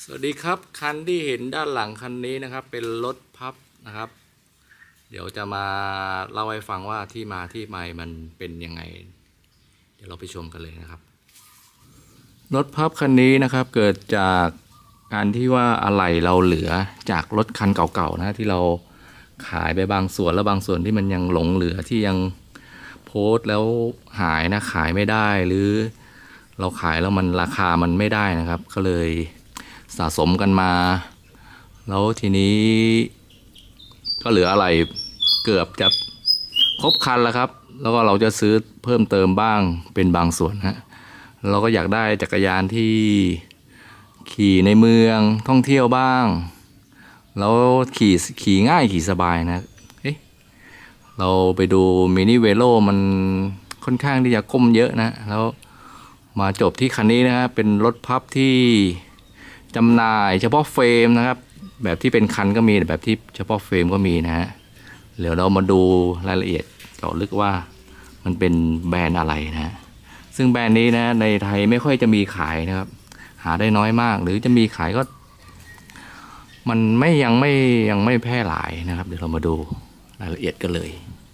สวัสดีครับคันที่เห็นด้านหลังคันนี้นะครับเป็นรถพับนะครับเดี๋ยวจะมาเล่าให้ฟังว่าที่มาที่ไปมันเป็นยังไงเดี๋ยวเราไปชมกันเลยนะครับรถพับคันนี้นะครับเกิดจากการที่ว่าอะไหล่เราเหลือจากรถคันเก่าๆนะที่เราขายไปบางส่วนแล้วบางส่วนที่มันยังหลงเหลือที่ยังโพสต์แล้วหายนะขายไม่ได้หรือเราขายแล้วมันราคามันไม่ได้นะครับก็เลยสะสมกันมาแล้วทีนี้ก็เหลืออะไรเกือบจะครบคันแล้วครับแล้วก็เราจะซื้อเพิ่มเติมบ้างเป็นบางส่วนฮะเราก็อยากได้จักรยานที่ขี่ในเมืองท่องเที่ยวบ้างแล้วขี่ง่ายขี่สบายนะเอ๊ะเราไปดูมินิเวโรมันค่อนข้างที่จะก้มเยอะนะแล้วมาจบที่คันนี้นะฮะเป็นรถพับที่จำหน่ายเฉพาะเฟรมนะครับแบบที่เป็นคันก็มีแบบที่เฉพาะเฟรมก็มีนะฮะเดี๋ยวเรามาดูรายละเอียดเจาะลึกว่ามันเป็นแบรนด์อะไรนะซึ่งแบรนด์นี้นะในไทยไม่ค่อยจะมีขายนะครับหาได้น้อยมากหรือจะมีขายก็มันยังไม่แพร่หลายนะครับเดี๋ยวเรามาดูรายละเอียดกันเลย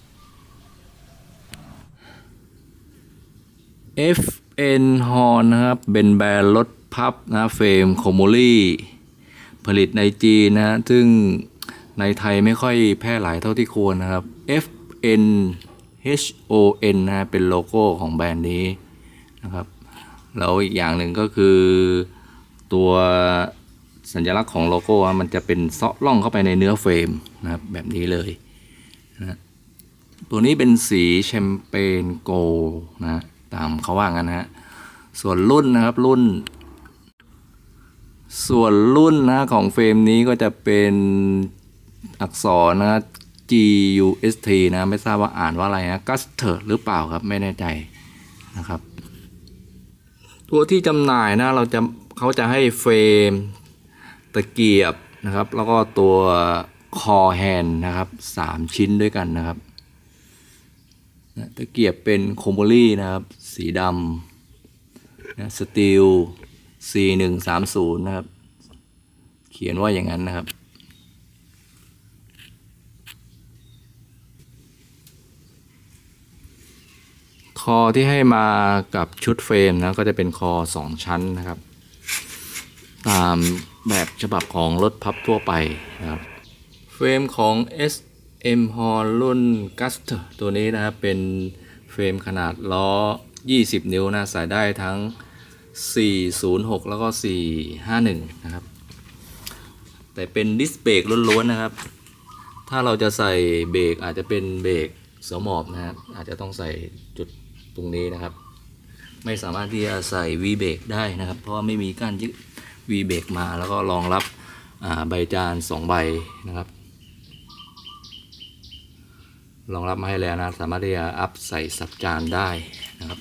FN Horn นะครับเป็นแบรนด์รถพับนะเฟรมโคโมลี่ผลิตในจีนนะซึ่งในไทยไม่ค่อยแพร่หลายเท่าที่ควรนะครับ FNHON นะเป็นโลโก้ของแบรนด์นี้นะครับแล้วอีกอย่างหนึ่งก็คือตัวสัญลักษณ์ของโลโก้มันจะเป็นเซาะล่องเข้าไปในเนื้อเฟรมนะครับแบบนี้เลยนะตัวนี้เป็นสีแชมเปญโกลด์นะตามเขาว่างั้นนะฮะส่วนรุ่นนะครับรุ่นนะของเฟรมนี้ก็จะเป็นอักษรนะ GUST นะไม่ทราบว่าอ่านว่าอะไรนะ Guster หรือเปล่าครับไม่แน่ใจนะครับตัวที่จำหน่ายนะเขาจะให้เฟรมตะเกียบนะครับแล้วก็ตัวคอแฮนด์นะครับ3ชิ้นด้วยกันนะครับตะเกียบเป็นโคโมลี่นะครับสีดำนะสตีล C130 นะครับเขียนว่าอย่างนั้นนะครับคอที่ให้มากับชุดเฟรมนะก็จะเป็นคอ2ชั้นนะครับตามแบบฉบับของรถพับทั่วไปนะครับเฟรมของ SM Horn รุ่น Guster ตัวนี้นะครับเป็นเฟรมขนาดล้อ20 นิ้วนะใส่ได้ทั้ง406แล้วก็451นะครับแต่เป็นดิสเบรกล้วนๆนะครับถ้าเราจะใส่เบรกอาจจะเป็นเบรกเสาหมอบนะครับอาจจะต้องใส่จุดตรงนี้นะครับไม่สามารถที่จะใส่วีเบรกได้นะครับเพราะว่าไม่มีการยึดวีเบรกมาแล้วก็รองรับใบจาน2ใบนะครับรองรับมาให้แล้วนะสามารถที่จะอัพใส่สับจานได้นะครับ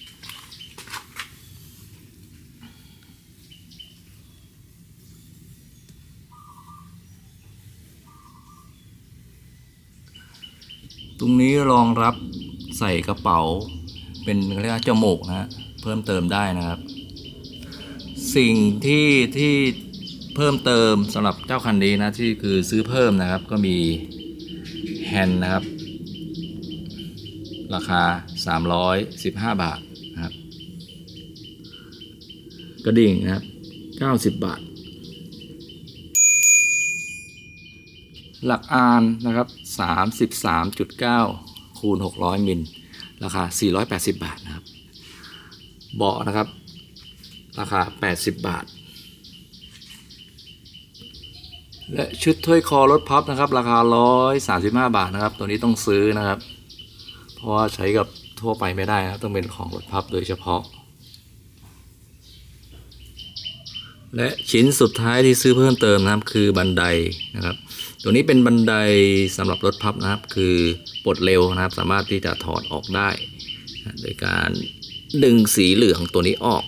ตรงนี้รองรับใส่กระเป๋าเป็นเรียกว่าจมูกนะเพิ่มเติมได้นะครับสิ่งที่เพิ่มเติมสำหรับเจ้าคันนี้นะที่คือซื้อเพิ่มนะครับก็มีแฮนด์นะครับราคา315 บาทนะครับกระดิ่งนะครับ90 บาทหลักอานนะครับ33.9 คูณ 600 มิลราคา480 บาทนะครับเบาะนะครับราคา80 บาทและชุดถ้วยคอรถพับนะครับราคา135 บาทนะครับตัวนี้ต้องซื้อนะครับเพราะว่าใช้กับทั่วไปไม่ได้นะต้องเป็นของรถพับโดยเฉพาะและชิ้นสุดท้ายที่ซื้อเพิ่มเติมนะครับคือบันไดนะครับตัวนี้เป็นบันไดสำหรับรถพับนะครับคือปลดเร็วนะครับสามารถที่จะถอดออกได้โดยการดึงสีเหลืองตัวนี้ออก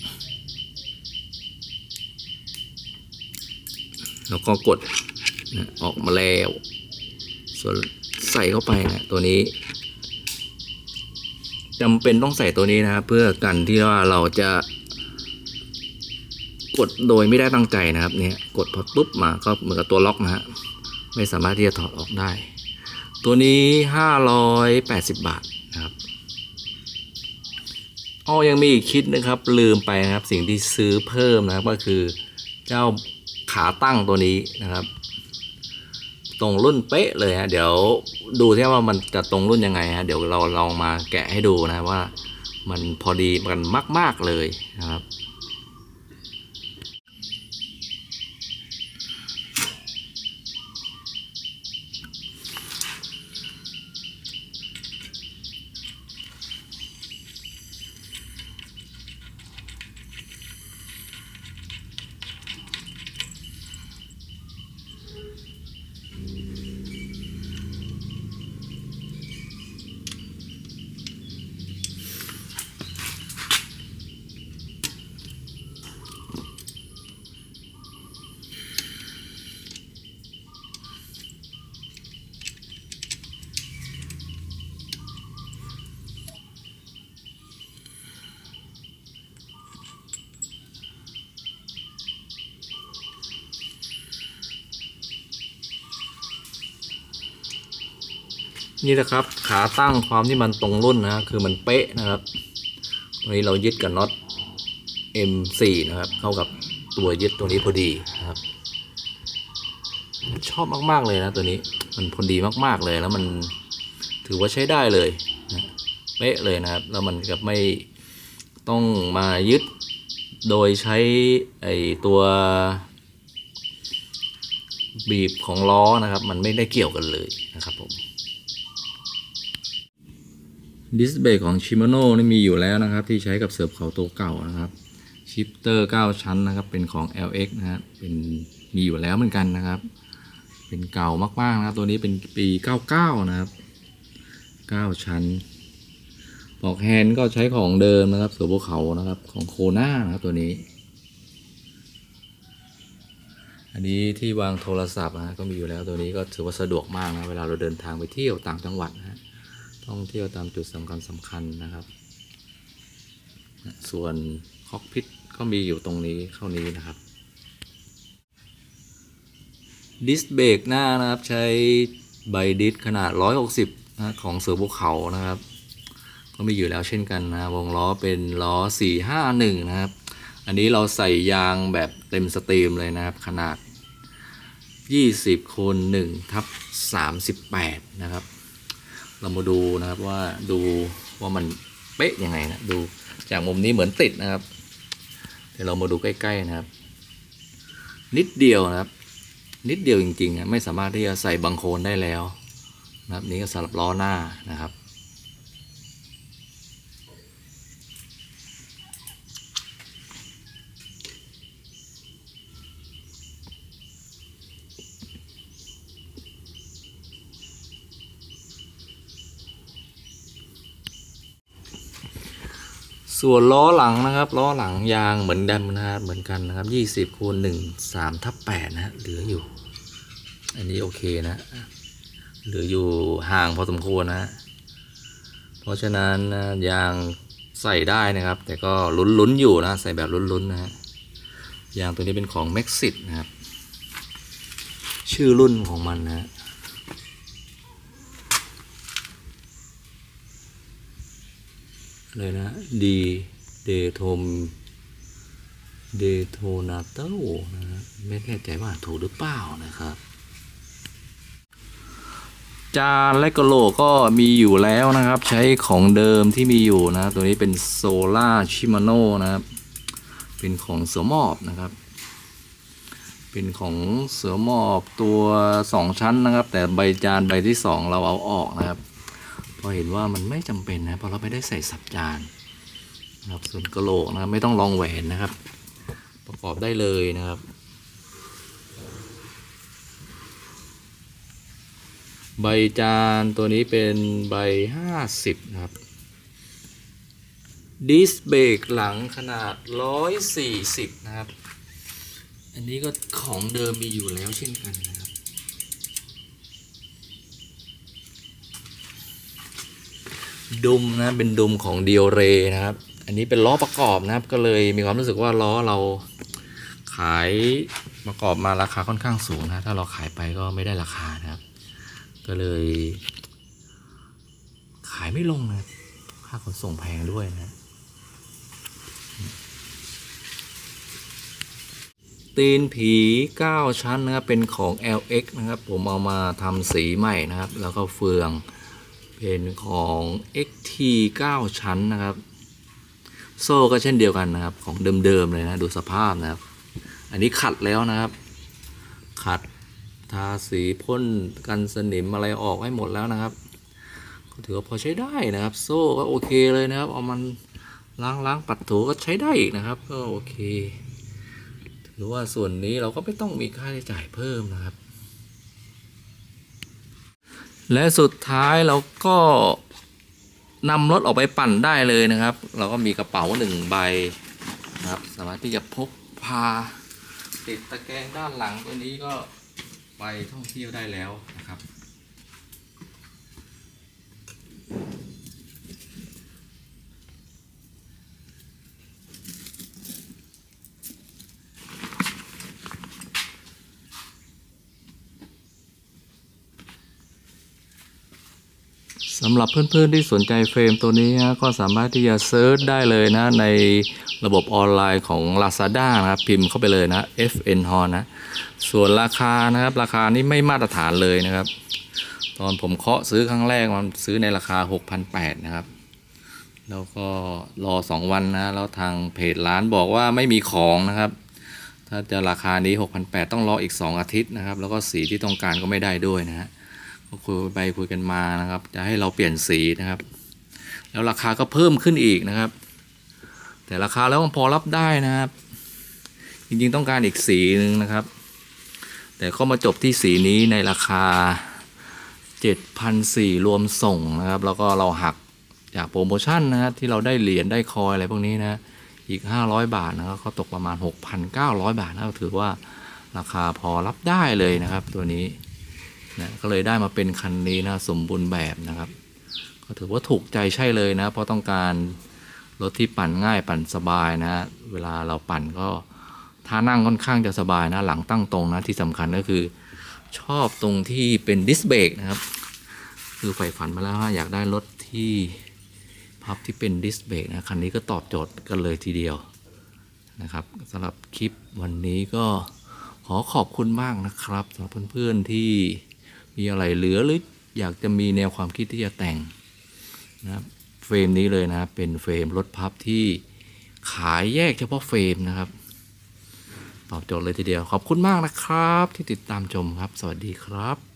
แล้วก็กดออกมาแล้วส่วนใส่เข้าไปนะตัวนี้จำเป็นต้องใส่ตัวนี้นะครับเพื่อกันที่ว่าเราจะกกดโดยไม่ได้ตั้งใจนะครับเนี่ยกดพอปุ๊บมาก็เหมือนกับตัวล็อกนะฮะไม่สามารถที่จะถอดออกได้ตัวนี้580 บาทนะครับยังมีอีกคิดนะครับลืมไปนะครับสิ่งที่ซื้อเพิ่มนะครับก็คือเจ้าขาตั้งตัวนี้นะครับตรงรุ่นเป๊ะเลยฮะเดี๋ยวดูที่ว่ามันจะตรงรุ่นยังไงฮะเดี๋ยวเราลองมาแกะให้ดูนะว่ามันพอดีกันมากๆเลยนะครับนี่แหละครับขาตั้งความที่มันตรงรุ่นนะคือมันเป๊ะนะครับตรงนี้เรายึดกับน็อต M4 นะครับเข้ากับตัวยึดตัวนี้พอดีนะครับชอบมากๆเลยนะตัวนี้มันพอดีมากๆเลยแล้วมันถือว่าใช้ได้เลยนะเป๊ะเลยนะครับแล้วมันก็ไม่ต้องมายึดโดยใช้ไอตัวบีบของล้อนะครับมันไม่ได้เกี่ยวกันเลยนะครับผมดิสเบรกของ Shimano นี่มีอยู่แล้วนะครับที่ใช้กับเสิร์ฟเขาตัวเก่านะครับชิปเตอร์9ชั้นนะครับเป็นของ LX นะครับเป็นมีอยู่แล้วเหมือนกันนะครับเป็นเก่ามากๆนะครับตัวนี้เป็นปี99นะครับ9ชั้นปลอกแฮนด์ก็ใช้ของเดิมนะครับเสิร์ฟเขานะครับของโคน่านะครับตัวนี้อันนี้ที่วางโทรศัพท์นะก็มีอยู่แล้วตัวนี้ก็ถือว่าสะดวกมากนะเวลาเราเดินทางไปเที่ยวต่างจังหวัดนะท่องเที่ยวตามจุดสำคัญนะครับส่วนคอกพิทก็มีอยู่ตรงนี้เข้านี้นะครับดิสเบรกหน้านะครับใช้ใบดิสขนาด160นะของเสือภูเขานะครับก็มีอยู่แล้วเช่นกันนะวงล้อเป็นล้อ451นะครับอันนี้เราใส่ยางแบบเต็มสตรีมเลยนะครับขนาด20/1/38นะครับเรามาดูนะครับว่ามันเป๊ะยังไงนะดูจากมุมนี้เหมือนติดนะครับเดี๋ยวเรามาดูใกล้ๆนะครับนิดเดียวนะครับนิดเดียวจริงๆไม่สามารถที่จะใส่บังโคลนได้แล้วนะครับนี้ก็สำหรับล้อหน้านะครับส่วนล้อหลังนะครับล้อหลังยางเหมือนเดิมนะครับเหมือนกันนะครับ20/1/3/8นะฮะเหลืออยู่อันนี้โอเคนะเหลืออยู่ห่างพอสมควรนะเพราะฉะนั้นยางใส่ได้นะครับแต่ก็ลุ้นๆอยู่นะใส่แบบลุ้นๆนะฮะยางตัวนี้เป็นของ Maxxis นะครับชื่อรุ่นของมันนะเลยนะดีเดโทนาเตอร์นะไม่แน่ใจว่าถูกหรือเปล่านะครับจานและกระโหลกก็มีอยู่แล้วนะครับใช้ของเดิมที่มีอยู่นะตัวนี้เป็นโซล่าชิมาโน่นะครับเป็นของเสือหมอบนะครับเป็นของเสือหมอบตัว2ชั้นนะครับแต่ใบจานใบที่2เราเอาออกนะครับพอเห็นว่ามันไม่จำเป็นนะเพราะเราไม่ได้ใส่สับจานนะครับส่วนกระโหลกนะไม่ต้องลองแหวนนะครับประกอบได้เลยนะครับใบจานตัวนี้เป็นใบ50นะครับดิสเบรกหลังขนาด140นะครับอันนี้ก็ของเดิมมีอยู่แล้วเช่นกันนะครับดุมนะเป็นดุมของเดียวเรนะครับอันนี้เป็นล้อประกอบนะครับก็เลยมีความรู้สึกว่าล้อเราายประกอบมาราคาค่อนข้างสูงนะถ้าเราขายไปก็ไม่ได้ราคานะครับก็เลยขายไม่ลงนะค่าขนส่งแพงด้วยนะตีนผี9ชั้นนะครับเป็นของ LX นะครับผมเอามาทำสีใหม่นะครับแล้วก็เฟืองเป็นของ XT 9ชั้นนะครับโซ่ก็เช่นเดียวกันนะครับของเดิมๆเลยนะดูสภาพนะครับอันนี้ขัดแล้วนะครับขัดทาสีพ่นกันสนิมอะไรออกให้หมดแล้วนะครับก็ถือว่าพอใช้ได้นะครับโซ่ก็โอเคเลยนะครับเอามันล้างปัดถูก็ใช้ได้อีกนะครับก็โอเคถือว่าส่วนนี้เราก็ไม่ต้องมีค่าใช้จ่ายเพิ่มนะครับและสุดท้ายเราก็นำรถออกไปปั่นได้เลยนะครับเราก็มีกระเป๋า1 ใบนะครับสามารถที่จะพกพาติดตะแกรงด้านหลังตัวนี้ก็ไปท่องเที่ยวได้แล้วนะครับสำหรับเพื่อนๆที่สนใจเฟรมตัวนี้ก็สามารถที่จะเซิร์ชได้เลยนะในระบบออนไลน์ของ Lazada นะครับพิมพ์เข้าไปเลยนะ FN Horn นะส่วนราคานะครับราคานี้ไม่มาตรฐานเลยนะครับตอนผมเคาะซื้อครั้งแรกมันซื้อในราคา 6,800 นะครับแล้วก็รอ2 วันนะแล้วทางเพจร้านบอกว่าไม่มีของนะครับถ้าจะราคานี้ 6,800 ต้องรออีก2 อาทิตย์นะครับแล้วก็สีที่ต้องการก็ไม่ได้ด้วยนะฮะก็คุยกันมานะครับจะให้เราเปลี่ยนสีนะครับแล้วราคาก็เพิ่มขึ้นอีกนะครับแต่ราคาแล้วมันพอรับได้นะครับจริงๆต้องการอีกสีหนึ่งนะครับแต่ก็มาจบที่สีนี้ในราคา 7,400 รวมส่งนะครับแล้วก็เราหักจากโปรโมชั่นนะครับที่เราได้เหรียญได้คอยอะไรพวกนี้นะอีก500 บาทนะครับก็ตกประมาณ 6,900 บาทนะถือว่าราคาพอรับได้เลยนะครับตัวนี้นะก็เลยได้มาเป็นคันนี้นะสมบูรณ์แบบนะครับก็ถือว่าถูกใจใช่เลยนะเพราะต้องการรถที่ปั่นง่ายปั่นสบายนะเวลาเราปั่นก็ท่านั่งค่อนข้างจะสบายนะหลังตั้งตรงนะที่สำคัญก็คือชอบตรงที่เป็นดิสเบรกนะครับคือใฝ่ฝันมาแล้วว่าอยากได้รถที่พับที่เป็นดิสเบรกนะคันนี้ก็ตอบโจทย์กันเลยทีเดียวนะครับสำหรับคลิปวันนี้ก็ขอขอบคุณมากนะครับสำหรับเพื่อนๆที่มีอะไรเหลือหรืออยากจะมีแนวความคิดที่จะแต่งนะครับเฟรมนี้เลยนะเป็นเฟรมรถพับที่ขายแยกเฉพาะเฟรมนะครับตอบโจทย์เลยทีเดียวขอบคุณมากนะครับที่ติดตามชมครับสวัสดีครับ